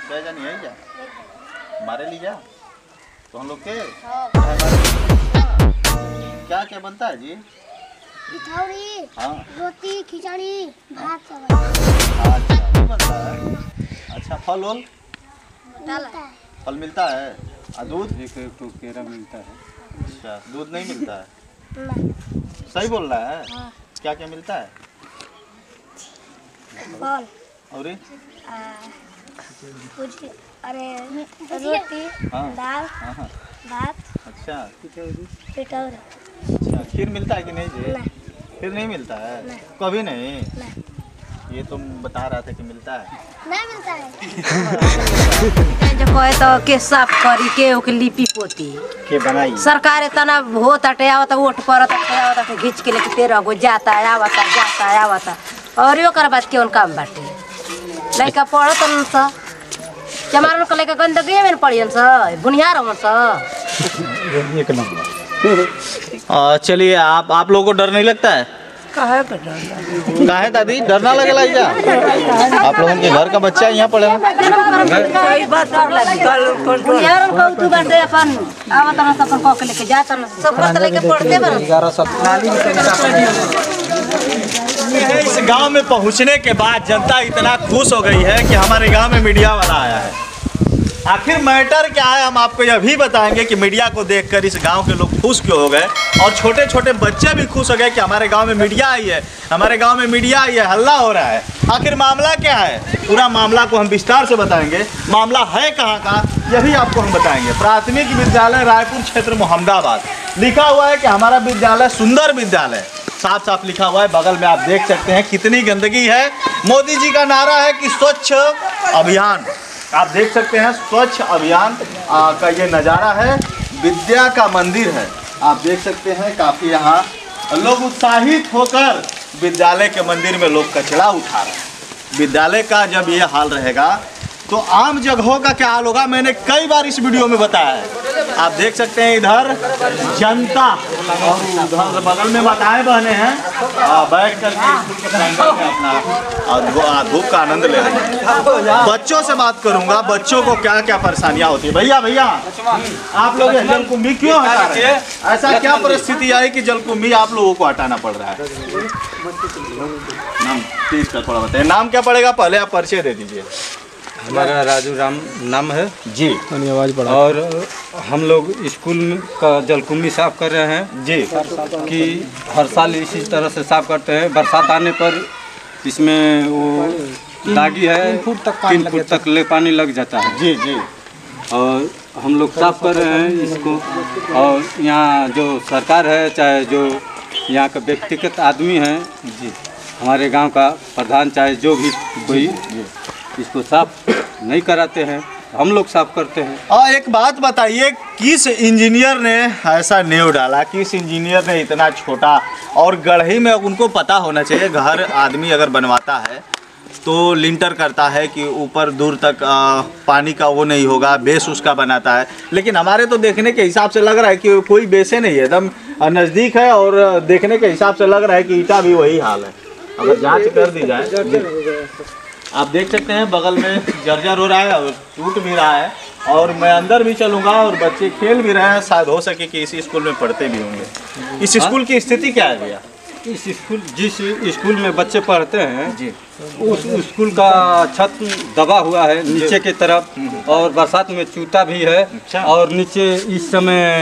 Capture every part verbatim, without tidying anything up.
बैजा नहीं है क्या? हमारे लिए जा तो हम लोग के क्या क्या बनता है जी? पिठौरी, हाँ रोटी, खिचड़ी, भात सब अच्छा नहीं बनता है। अच्छा फल वल मिलता है। फल मिलता है और दूध? एक एक तो केरा मिलता है। अच्छा दूध नहीं मिलता है? नहीं। सही बोल रहा है। हाँ। क्या क्या मिलता है? फल और ये? कुछ अरे रोटी, हाँ दाल, हाँ हाँ भात, अच्छा पिठौरी। अच्छा खीर मिलता है कि नहीं जी? नहीं। खीर नहीं मिलता है? नहीं। कभी नहीं? नहीं। ये तुम बता रहा था कि मिलता है। नहीं मिलता है। जो कहे तो के साफ करी के ओके लिपि पोती के बनाई सरकार इतना हो तटे आवता वोट पर आवता तो खींच के लेके तेरह गो जाता है आवता जाता है आवता और यो कर बात के उन काम बाटे लड़का पढ़त न सा जमारन को लेके गंदगी में पड़ियन सा बुनियार हमन सा एक नंबर। चलिए आप आप लोगों को डर नहीं लगता है? काहे के डर काहे दादी डरना लगेला क्या? आप लोगों के घर का बच्चा यहाँ पड़े कोई बात डर लगी बुनियार को तू बाटे अपन आवता न अपन को के लेके जाता न सब पर लेके पढ़ते बन इस गांव में पहुंचने के बाद जनता इतना खुश हो गई है कि हमारे गांव में मीडिया वाला आया है। आखिर मैटर क्या है हम आपको यह भी बताएंगे कि मीडिया को देखकर इस गांव के लोग खुश क्यों हो गए और छोटे छोटे बच्चे भी खुश हो गए कि हमारे गांव में मीडिया आई है, हमारे गांव में मीडिया आई है, हल्ला हो रहा है। आखिर मामला क्या है? पूरा मामला को हम विस्तार से बताएंगे। मामला है कहाँ का यही आपको हम बताएंगे। प्राथमिक विद्यालय रायपुर क्षेत्र मोहम्मदाबाद लिखा हुआ है कि हमारा विद्यालय सुंदर विद्यालय, साफ साफ लिखा हुआ है। बगल में आप देख सकते हैं कितनी गंदगी है। मोदी जी का नारा है कि स्वच्छ अभियान, आप देख सकते हैं स्वच्छ अभियान आ, का ये नज़ारा है। विद्या का मंदिर है, आप देख सकते हैं काफ़ी यहाँ लोग उत्साहित होकर विद्यालय के मंदिर में लोग कचरा उठा रहे हैं। विद्यालय का जब ये हाल रहेगा तो आम जगहों का क्या हाल होगा, मैंने कई बार इस वीडियो में बताया है। आप देख सकते हैं इधर जनता और उधर बगल में माताएं बहने हैं बैठ कर अपना धूप का आनंद ले रहे हैं। बच्चों से बात करूंगा, बच्चों को क्या क्या परेशानियां होती है। भैया भैया आप लोग जलकुंभी क्यों हटा रहे हैं? ऐसा क्या परिस्थिति आई कि जलकुंभी आप लोगों को हटाना पड़ रहा है? नाम प्लीज का थोड़ा बताइए, नाम क्या पड़ेगा? पहले आप परिचय दे दीजिए। हमारा राजू राम नाम है जी। आवाज बढ़ा। और हम लोग स्कूल का जलकुंभी साफ कर रहे हैं जी कि हर साल इसी तरह से साफ करते हैं। बरसात आने पर इसमें वो दागी है, तीन फुट तक तीन फुट तक ले पानी लग जाता है। जी जी। और हम लोग साफ कर रहे हैं इसको। और यहाँ जो सरकार है, चाहे जो यहाँ का व्यक्तिगत आदमी है जी, हमारे गांव का प्रधान, चाहे जो भी कोई इसको साफ नहीं कराते हैं, हम लोग साफ करते हैं। और एक बात बताइए, किस इंजीनियर ने ऐसा नींव डाला? किस इंजीनियर ने इतना छोटा और गढ़ी में, उनको पता होना चाहिए घर आदमी अगर बनवाता है तो लिंटर करता है कि ऊपर दूर तक आ, पानी का वो नहीं होगा, बेस उसका बनाता है। लेकिन हमारे तो देखने के हिसाब से लग रहा है कि कोई बेसे नहीं है, एकदम नज़दीक है और देखने के हिसाब से लग रहा है कि ईटा भी वही हाल है। अगर जांच कर दी जाए, आप देख सकते हैं बगल में जर्जर हो रहा है और टूट भी रहा है। और मैं अंदर भी चलूँगा और बच्चे खेल भी रहे हैं, शायद हो सके कि इसी स्कूल में पढ़ते भी होंगे। इस स्कूल की स्थिति क्या है भैया? इस स्कूल जिस स्कूल में बच्चे पढ़ते हैं जी, उस स्कूल का छत दबा हुआ है नीचे की तरफ, और बरसात में चूता भी है। अच्छा। और नीचे इस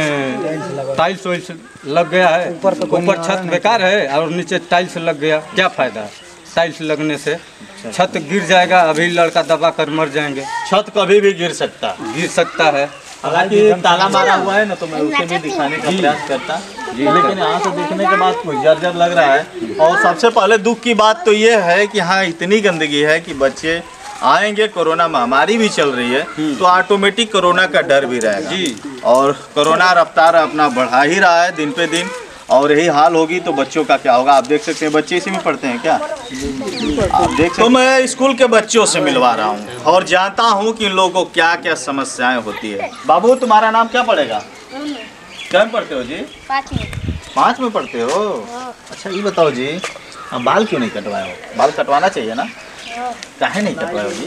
समय टाइल्स वाइल्स लग गया है। ऊपर छत बेकार है और नीचे टाइल्स लग गया, क्या फायदा है? टाइल्स लगने से छत गिर जाएगा, अभी लड़का दबा कर मर जाएंगे। छत कभी भी गिर सकता गिर सकता है। हालांकि ताला मारा हुआ है ना, तो मैं उसे भी दिखाने का प्रयास करता जी, लेकिन यहाँ से देखने के बाद कोई जर्जर लग रहा है। और सबसे पहले दुख की बात तो ये है कि हाँ इतनी गंदगी है कि बच्चे आएंगे, कोरोना महामारी भी चल रही है तो ऑटोमेटिक कोरोना का डर भी रहेगा जी। और कोरोना रफ्तार अपना बढ़ा ही रहा है दिन पे दिन, और यही हाल होगी तो बच्चों का क्या होगा? आप देख सकते हैं बच्चे इसी में पढ़ते हैं क्या? आप देख तो मैं स्कूल के बच्चों से मिलवा रहा हूँ और जानता हूँ कि इन लोगों को क्या क्या समस्याएं होती है। बाबू तुम्हारा नाम क्या पड़ेगा? क्या में पढ़ते हो जी? पाँच में। पाँच में पढ़ते हो? अच्छा ये बताओ जी, बाल क्यों नहीं कटवाए हो? बाल कटवाना चाहिए ना। काहे नहीं कटवाए हो जी?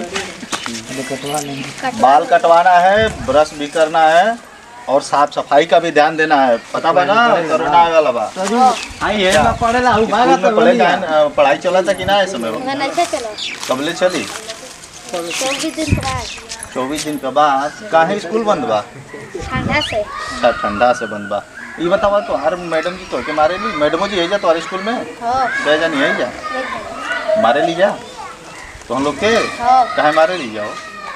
बाल कटवाना है, ब्रश भी करना है और साफ सफाई का भी ध्यान देना है। पता बा ना कोरोना आवे वाला बा। आई है ना पढ़ेला हूं भागा स्कूल में पढ़े का पढ़ाई चला था कि ना इस समय? मैं नहीं चलो कबले चली? चौबीस दिन बाद चौबीस दिन के बाद। काहे स्कूल बंद बा? ठंडा से अच्छा ठंडा से बंद बा। ये बतावा तो हर मैडम जी तो के मारे ली मैडमो जी है जा तुम्हारे स्कूल में? हाँ गए जा नहीं है जा मारे ली जा तो हम लोग के हाँ काहे मारे ली जाओ?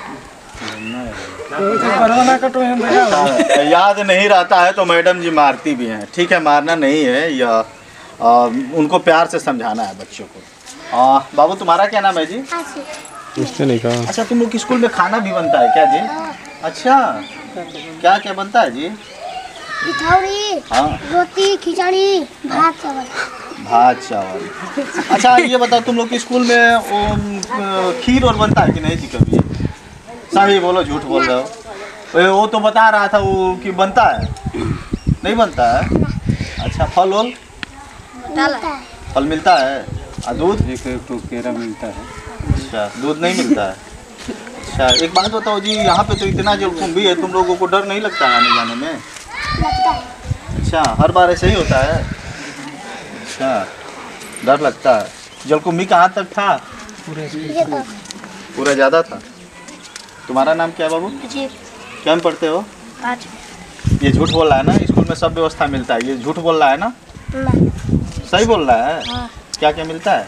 कोरोना का तो हम भैया याद नहीं रहता है तो मैडम जी मारती भी हैं। ठीक है मारना नहीं है, या आ, उनको प्यार से समझाना है बच्चों को। आ, बाबू तुम्हारा क्या नाम है जी? उसने नहीं कहा। अच्छा तुम लोग की स्कूल में खाना भी बनता है क्या जी? अच्छा क्या क्या बनता है जी? पिठौरी, हाँ रोटी, खिचड़ी, भात चावल। भात चावल। अच्छा ये बताओ तुम लोग के स्कूल में वो खीर और बनता है कि नहीं जी कभी? सही बोलो झूठ बोल रहे हो। ए, वो तो बता रहा था वो कि बनता है, नहीं बनता है। अच्छा फल वल फल मिलता है और दूध? एक एक तो केरा मिलता है। अच्छा दूध नहीं मिलता है। अच्छा एक बात बताओ जी, यहाँ पे तो इतना जलकुंभी है, तुम लोगों को डर नहीं लगता है आने जाने में? लगता है। अच्छा हर बार ऐसे ही होता है? अच्छा डर लगता है। जलकुंभी कहाँ तक था? ये तो पूरा ज़्यादा था। तुम्हारा नाम क्या है बाबू? जी क्या में पढ़ते हो? पाँच ये झूठ बोल रहा है ना, स्कूल में सब व्यवस्था मिलता है, ये झूठ बोल रहा है ना? नहीं सही बोल रहा है। हाँ क्या क्या मिलता है?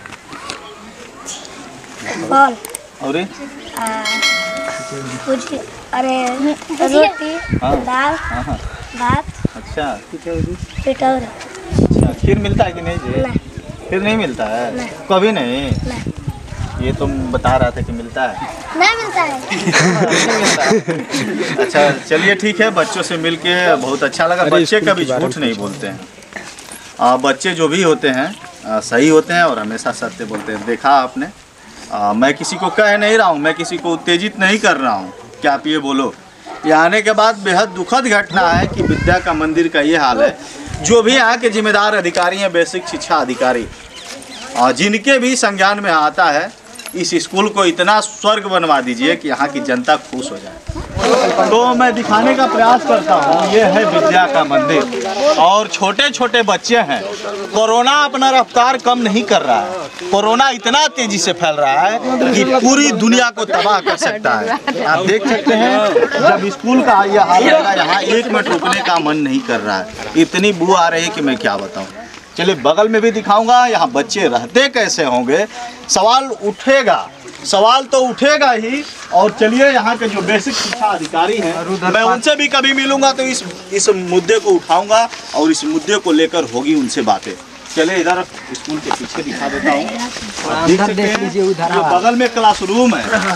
फल और ये? आ, कुछ अरे रोटी, हाँ। दाल, हाँ हाँ भात, अच्छा पिठौरी। अच्छा खीर मिलता है कि नहीं जी? नहीं खीर नहीं मिलता है? नहीं। कभी नहीं? नहीं ये तुम बता रहा था कि मिलता है। नहीं मिलता है। नहीं मिलता है। अच्छा चलिए ठीक है, बच्चों से मिलके बहुत अच्छा लगा। अरे, बच्चे स्कूल कभी के बारे में झूठ नहीं बोलते हैं। आ, बच्चे जो भी होते हैं आ, सही होते हैं और हमेशा सत्य बोलते हैं। देखा आपने, आ, मैं किसी को कह नहीं रहा हूँ, मैं किसी को उत्तेजित नहीं कर रहा हूँ कि आप ये बोलो। ये आने के बाद बेहद दुखद घटना है कि विद्या का मंदिर का ये हाल है। जो भी यहाँ के जिम्मेदार अधिकारी हैं, बेसिक शिक्षा अधिकारी, और जिनके भी संज्ञान में आता है, इस स्कूल को इतना स्वर्ग बनवा दीजिए कि यहाँ की जनता खुश हो जाए। तो मैं दिखाने का प्रयास करता हूँ, ये है विद्या का मंदिर और छोटे छोटे बच्चे हैं। कोरोना अपना रफ्तार कम नहीं कर रहा है। कोरोना इतना तेजी से फैल रहा है कि पूरी दुनिया को तबाह कर सकता है। आप देख सकते हैं जब स्कूल का ये हाल लगा, यहाँ एक मिनट रुकने का मन नहीं कर रहा है। इतनी बू आ रही है कि मैं क्या बताऊँ। चलिए बगल में भी दिखाऊंगा, यहाँ बच्चे रहते कैसे होंगे, सवाल उठेगा, सवाल तो उठेगा ही। और चलिए यहाँ के जो बेसिक शिक्षा अधिकारी हैं, मैं उनसे भी कभी मिलूंगा तो इस इस मुद्दे को उठाऊंगा और इस मुद्दे को लेकर होगी उनसे बातें। चलिए इधर स्कूल के पीछे दिखा देता हूँ। देख सकते हैं ये बगल में क्लासरूम है,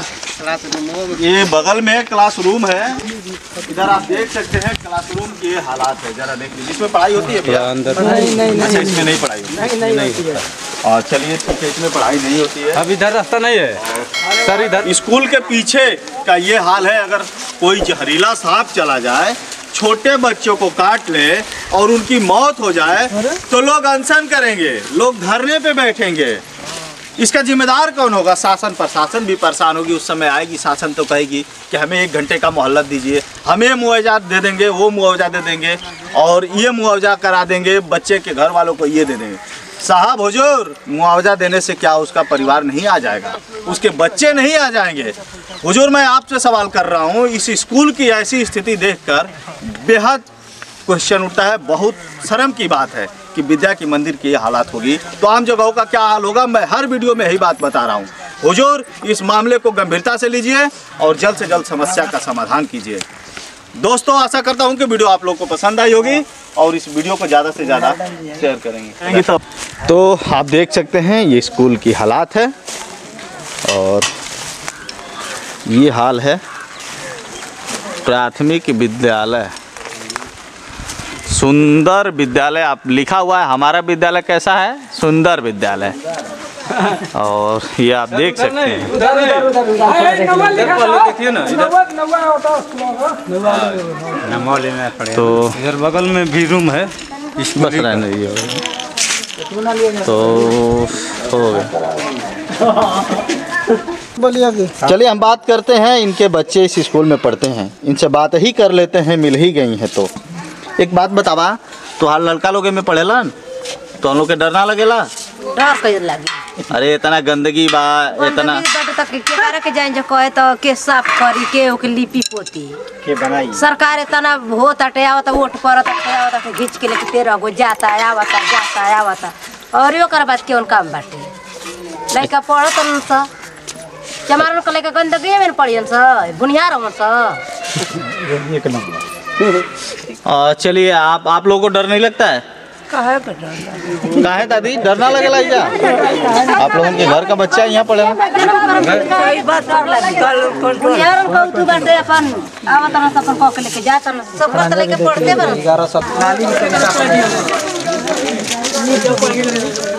ये बगल में क्लासरूम है। इधर आप देख सकते हैं क्लासरूम के हालात है, जरा देख लीजिए। इसमें पढ़ाई होती है भैया? अंदर अच्छा इसमें नहीं पढ़ाई होती है? नहीं होती है। और चलिए ठीक है, इसमें पढ़ाई नहीं होती है। अब इधर रास्ता नहीं है सर, इधर स्कूल के पीछे का ये हाल है। अगर कोई जहरीला सांप चला जाए, छोटे बच्चों को काट ले और उनकी मौत हो जाए तो लोग अनशन करेंगे, लोग धरने पे बैठेंगे। इसका जिम्मेदार कौन होगा? शासन, प्रशासन भी परेशान होगी। उस समय आएगी शासन तो कहेगी कि हमें एक घंटे का मोहल्लत दीजिए, हमें मुआवजा दे देंगे, वो मुआवजा दे देंगे और ये मुआवजा करा देंगे, बच्चे के घर वालों को ये दे देंगे। साहब हुजूर, मुआवजा देने से क्या उसका परिवार नहीं आ जाएगा, उसके बच्चे नहीं आ जाएंगे? हुजूर मैं आपसे सवाल कर रहा हूँ, इस स्कूल की ऐसी स्थिति देखकर बेहद क्वेश्चन उठता है। बहुत शर्म की बात है कि विद्या की मंदिर की ये हालात होगी तो आम जगहों का क्या हाल होगा। मैं हर वीडियो में यही बात बता रहा हूँ। हुजूर इस मामले को गंभीरता से लीजिए और जल्द से जल्द समस्या का समाधान कीजिए। दोस्तों आशा करता हूँ कि वीडियो आप लोगों को पसंद आई होगी और इस वीडियो को ज़्यादा से ज़्यादा शेयर करेंगे। तो, तो आप देख सकते हैं ये स्कूल की हालात है और ये हाल है प्राथमिक विद्यालय, सुंदर विद्यालय। आप लिखा हुआ है हमारा विद्यालय कैसा है? सुंदर विद्यालय। और ये आप देख सकते हैं। देखिए ना, तो इधर बगल में भी रूम है। बस रहने दीजिए। तो हो गया। चलिए हम बात करते हैं, इनके बच्चे इस स्कूल में पढ़ते हैं, इनसे बात ही कर लेते हैं, मिल ही गई हैं। तो एक बात बतावा, तुहार लड़का लोग में पढ़ेला तो हम लोग के डर ना लगेला? डर कहीं लगी। अरे इतना गंदगी बा, इतना तक के करे के जाए जो कहे तो के साफ करी के ओके लिपि पोती के बनाई सरकार इतना हो तटे आवत वोट पर तटे आवत घिच के लेके तेरह गो जाता है आवता जाता है आवता और यो कर बात केवन काम बाटे लइका पढ़त न स जमारन को लेके गंदगी में पड़ियन स बुनियार हमन स एक नंबर। चलिए आप आप लोगों को डर नहीं लगता है? काहे के डर काहे दादी डर ना लगेला क्या? आप लोगों के घर का बच्चा यहाँ पढ़ेला? सही बात कर लगी बुनियारन को तू बाटे अपन आवत न अपन को के लेके जात न सब बात लेके पढ़ते बन ग्यारह सौ